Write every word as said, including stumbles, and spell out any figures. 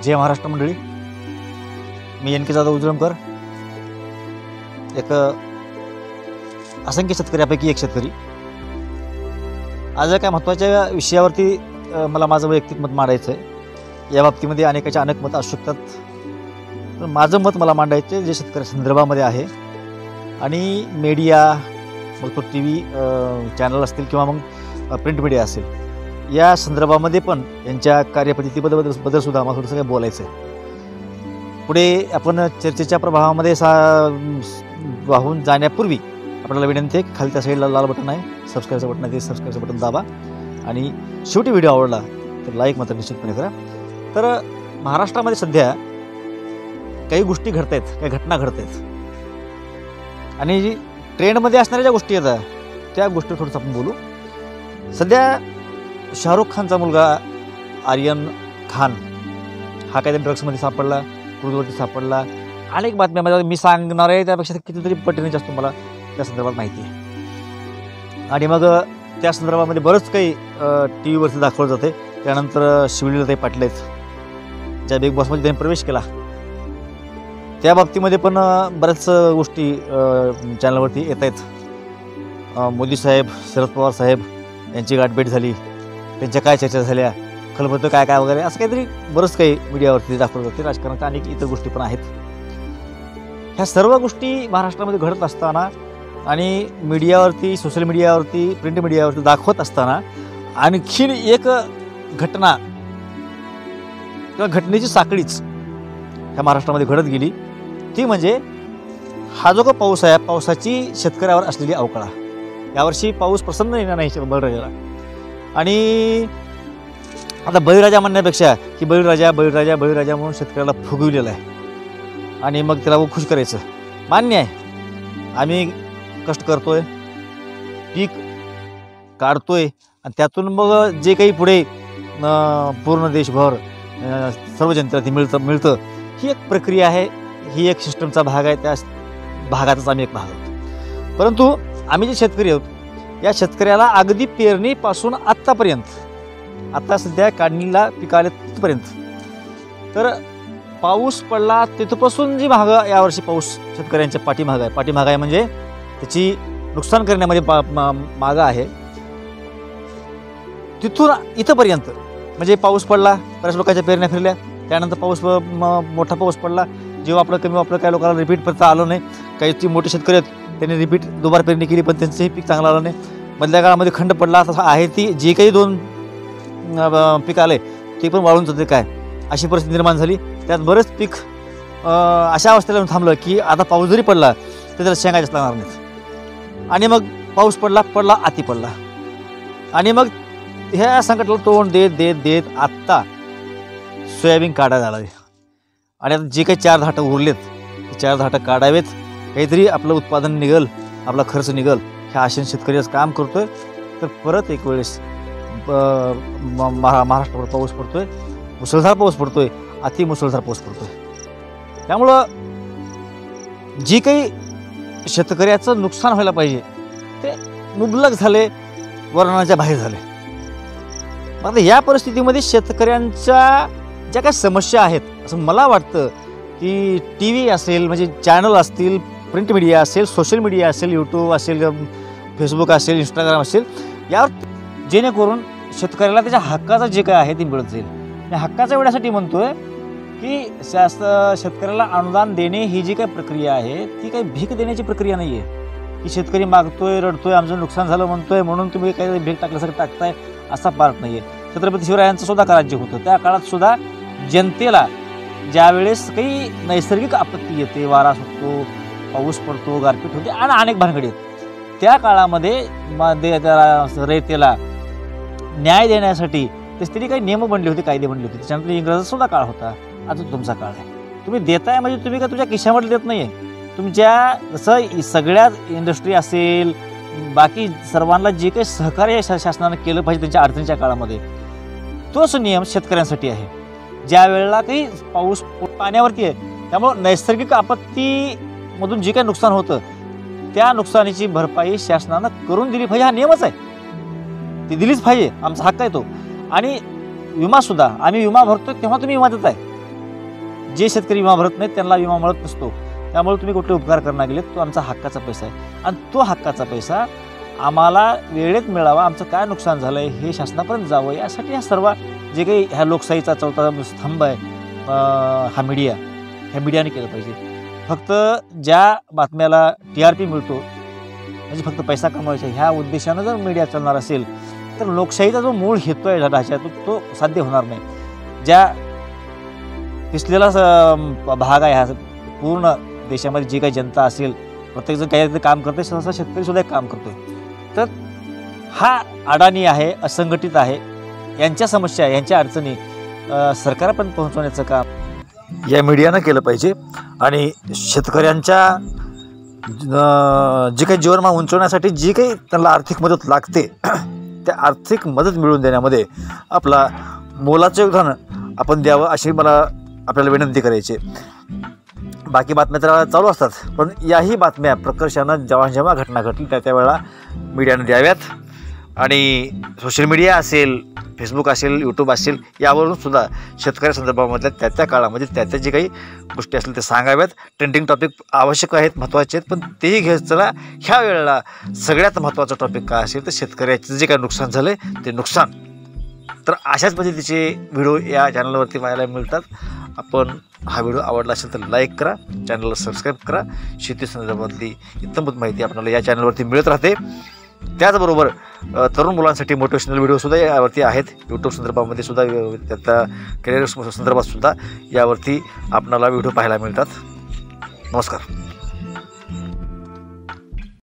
जय महाराष्ट्र मंडळी, मी एन के जाधव उजलमकर, एक असंख्य शेतकऱ्यापैकी एक शेतकरी। आज काय महत्त्वाच्या विषयावरती मला माझं वैयक्तिक मत मांडायचं आहे। या बाबतीमध्ये अनेकाचे अनेक मत असू शकतात, पण माझं मत मला मांडायचं आहे जे शेतकऱ्या संदर्भामध्ये आहे। आणि मीडिया, मग तो टी व्ही चॅनल असतील किंवा मग प्रिंट मीडिया असेल, या संदर्भामध्ये पण यांच्या कार्यपद्धतीबद्दल बदल बदलसुद्धा मला थोडंसं काही बोलायचं आहे। पुढे आपण चर्चेच्या प्रभावामध्ये सा वाहून जाण्यापूर्वी आपल्याला विनंती आहे की खाली त्या साईडला लाल बटन आहे, सबस्क्राईबचं बटन आहे, ते सबस्क्राईबचं बटन दाबा। आणि शेवटी व्हिडिओ आवडला तर लाईक मात्र निश्चितपणे करा। तर महाराष्ट्रामध्ये सध्या काही गोष्टी घडत आहेत, काही घटना घडत आहेत, आणि जी ट्रेंडमध्ये असणाऱ्या ज्या गोष्टी आहेत त्या गोष्टी थोडंसं आपण बोलू। सध्या शाहरुख खानचा मुलगा आर्यन खान हा काहीतरी ड्रग्समध्ये सापडला, क्रूजवरती सापडला। अनेक बातम्यामध्ये मी सांगणार आहे त्यापेक्षा कितीतरी पटीने जास्त मला त्या संदर्भात माहिती आहे। आणि मग त्या संदर्भामध्ये बरंच काही टी व्हीवरती दाखवलं जाते। त्यानंतर शिवलीलाताई पाटील आहेत ज्या बिग बॉसमध्ये त्यांनी प्रवेश केला, त्या बाबतीमध्ये पण बऱ्याच गोष्टी चॅनलवरती येत आहेत। मोदी साहेब, शरद पवार साहेब यांची गाठभेट झाली, त्यांच्या काय चर्चा झाल्या, खलबतं काय काय वगैरे असं काहीतरी बरंच काही मीडियावरती दाखवलं जाते। राजकारणात अनेक इतर गोष्टी पण आहेत। ह्या सर्व गोष्टी महाराष्ट्रामध्ये घडत असताना आणि मीडियावरती, सोशल मीडियावरती, प्रिंट मीडियावरती दाखवत असताना आणखीन एक घटना किंवा घटनेची साखळीच ह्या महाराष्ट्रामध्ये घडत गेली। ती म्हणजे हा जो का पाऊस आहे, पावसाची शेतकऱ्यावर असलेली अवकाळा। यावर्षी पाऊस प्रसन्न येणार नाही बळीराजाला। आणि आता बळीराजा म्हणण्यापेक्षा की बळीराजा बळीराजा बळीराजा म्हणून शेतकऱ्याला फुगविलेला आहे, आणि मग त्याला खुश करायचं। मान्य आहे, आम्ही कष्ट करतोय, पीक काढतोय, आणि त्यातून मग जे काही पुढे पूर्ण देशभर सर्व जनतेला ते मिळतं मिळतं ही एक प्रक्रिया आहे, ही एक सिस्टमचा भाग आहे। त्या भागातच आम्ही एक भाग आहोत। परंतु आम्ही जे शेतकरी आहोत, या शेतकऱ्याला अगदी पेरणीपासून आत्तापर्यंत, आता सध्या काढणीला पिकाले तिथपर्यंत, तर पाऊस पडला तिथपासून जी महाग यावर्षी पाऊस शेतकऱ्यांच्या पाठीमाग आहे, पाठीमाग आहे म्हणजे त्याची नुकसान करण्यामध्ये मागं आहे। तिथून इथंपर्यंत म्हणजे पाऊस पडला, बऱ्याच लोकांच्या पेरण्या फिरल्या, त्यानंतर पाऊस मोठा पाऊस पडला, जेव्हा आपलं कमी आपलं काही लोकांना रिपीट परत आलं नाही। काही मोठे शेतकरी आहेत त्यांनी रिपीट दुबार पेरणी केली, पण त्यांचंही पीक चांगलं आलं नाही। मधल्या काळामध्ये खंड पडला तसा आहे, ती जे काही दोन पीक आले ते पण वाळून जाते काय, अशी परिस्थिती निर्माण झाली। त्यात बरेच पीक अशा अवस्थेला येऊन थांबलं की आता पाऊस जरी पडला तर त्याला शेंगा जास्त लागणार नाहीत। आणि मग पाऊस पडला पडला अति पडला, आणि मग ह्या संकटाला तोंड देत देत देत आत्ता सोयाबीन काढायला झालं आहे। आणि आता जे काही चार धाटं उरलेत ते चार धाटं काढावेत, काहीतरी आपलं उत्पादन निघल, आपला खर्च निघल, ह्या आशेने शेतकरी आज काम करतोय। तर परत एक वेळेस महा महाराष्ट्रावर पाऊस पडतोय, मुसळधार पाऊस पडतोय, अति मुसळधार पाऊस पडतोय। त्यामुळं जी काही शेतकऱ्याचं नुकसान व्हायला पाहिजे ते मुबलक झाले, वर्णनाच्या बाहेर झाले। मग या परिस्थितीमध्ये शेतकऱ्यांच्या ज्या काही समस्या आहेत, असं मला वाटतं की टी व्ही असेल, म्हणजे चॅनल असतील, प्रिंट मीडिया असेल, सोशल मीडिया असेल, यूट्यूब असेल, फेसबुक असेल, इंस्टाग्राम असेल, यावर जेणेकरून शेतकऱ्याला त्याच्या हक्काचं जे काय आहे ते मिळत जाईल। त्या हक्काचं एवढ्यासाठी म्हणतोय की शास्त्र शेतकऱ्याला अनुदान देणे ही जी काही प्रक्रिया आहे ती काही भीक देण्याची प्रक्रिया नाही आहे की शेतकरी मागतोय, रडतोय, आमचं नुकसान झालं म्हणतोय म्हणून तुम्ही काही भीक टाकल्यासारखं टाकताय, असा पार्ट नाही आहे। छत्रपती शिवरायांचं सुद्धा राज्य होतं, त्या काळात सुद्धा जनतेला ज्यावेळेस काही नैसर्गिक आपत्ती येते, वारा सुटतो, पाऊस पडतो, गारपीट होते आणि अनेक भानगडी आहेत, त्या काळामध्ये त्याला रयतेला न्याय देण्यासाठी त्यासाठी काही नियम बनले होते, कायदे बनले होते। त्याच्यानंतर इंग्रजांचा सुद्धा काळ होता, आता तुमचा काळ आहे। तुम्ही देताय म्हणजे तुम्ही काय तुमच्या खिशामध्ये देत नाही आहे, तुमच्या जसं सगळ्याच इंडस्ट्री असेल, बाकी सर्वांना जे काही सहकार्य शासनानं केलं पाहिजे त्यांच्या अडचणीच्या काळामध्ये, तोच नियम शेतकऱ्यांसाठी आहे। ज्या वेळेला काही पाऊस पाण्यावरती आहे, त्यामुळं नैसर्गिक आपत्तीमधून जे काही नुकसान होतं त्या नुकसानीची भरपाई शासनानं करून दिली पाहिजे, हा नियमच आहे, ती दिलीच पाहिजे, आमचा हक्क आहे तो। आणि विमा सुद्धा आम्ही विमा भरतो तेव्हा तुम्ही विमा देताय, जे शेतकरी विमा भरत नाहीत त्यांना विमा मिळत नसतो. त्यामुळे तुम्ही कुठले उपकार करणार गेले, तो आमचा हक्काचा पैसा आहे आणि तो हक्काचा पैसा आम्हाला वेळेत मिळावा, आमचं काय नुकसान झालं आहे हे शासनापर्यंत जावं, यासाठी ह्या सर्व जे काही ह्या लोकशाहीचा चौथा स्तंभ आहे हा मीडिया, ह्या मीडियाने केलं पाहिजे. फक्त ज्या बातम्याला टी आर पी मिळतो म्हणजे फक्त पैसा कमवायचा ह्या उद्देशानं जर मीडिया चालणार असेल तर लोकशाहीचा जो मूळ हेतू आहे ढाचा तो तो साध्य होणार नाही. ज्या पिसलेला भाग आहे हा पूर्ण देशामध्ये जी काही जनता असेल, प्रत्येकजण काही काम करते, सहसा शेतकरी सुद्धा एक काम करतोय. तर हा अडाणी आहे, असंघटित आहे, यांच्या समस्या यांच्या अडचणी सरकारपर्यंत पोहोचवण्याचं काम या मीडियानं केलं पाहिजे. आणि शेतकऱ्यांच्या जी काही जीवनमान उंचवण्यासाठी जी काही त्यांना आर्थिक मदत लागते त्या आर्थिक मदत मिळवून देण्यामध्ये आपला मोलाचं योगदान आपण द्यावं अशी मला आपल्याला विनंती करायची. बाकी बातम्या तर चालू असतात, पण याही बातम्या प्रकर्षानं जेव्हा जेव्हा घटना घडली त्या त्यावेळेला मीडियाने द्याव्यात. आणि सोशल मीडिया असेल, फेसबुक असेल, यूट्यूब असेल, यावरून सुद्धा शेतकऱ्यासंदर्भामधल्या त्या त्या काळामध्ये त्या त्या जे काही गोष्टी असतील ते सांगाव्यात. ट्रेंडिंग टॉपिक आवश्यक आहेत, महत्त्वाचे आहेत, पण तेही घेत चला. ह्या वेळेला सगळ्यात महत्त्वाचा टॉपिक काय असेल तर शेतकऱ्याचं जे काही नुकसान झालं आहे ते नुकसान. तर अशाच पद्धतीचे व्हिडिओ या चॅनलवरती पाहायला मिळतात. आपण हा व्हिडिओ आवडला असेल तर लाईक करा, चॅनलला सबस्क्राईब करा. शेती संदर्भातली इत्तमभूत माहिती आपल्याला या चॅनलवरती मिळत राहते. त्याचबरोबर तरुण मुलांसाठी मोटिवेशनल व्हिडिओसुद्धा यावरती आहेत. यूट्यूब संदर्भामध्ये सुद्धा, त्याचा करिअर संदर्भात सुद्धा यावरती आपल्याला व्हिडिओ पाहायला मिळतात. नमस्कार.